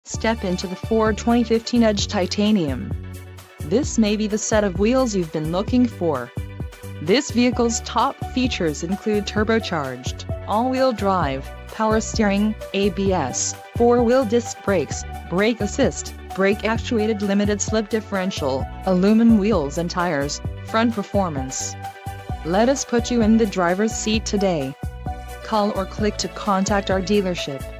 Step into the Ford 2015 Edge Titanium. This may be the set of wheels you've been looking for. This vehicle's top features include turbocharged, all-wheel drive, power steering, ABS, 4-wheel disc brakes, brake assist, brake-actuated limited-slip differential, aluminum wheels and tires, front performance. Let us put you in the driver's seat today. Call or click to contact our dealership.